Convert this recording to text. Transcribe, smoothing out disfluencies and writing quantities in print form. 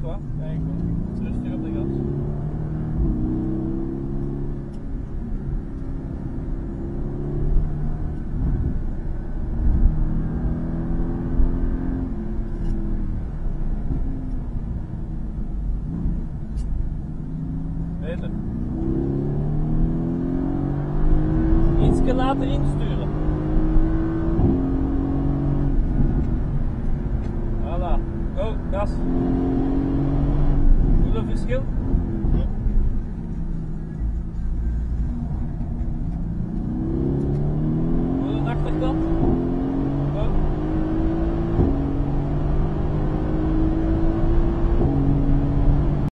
hoor. Kijk, rustig op de gas. Beter. Ietsje laten insturen. Voilà. Go, gas. Voel een verschil?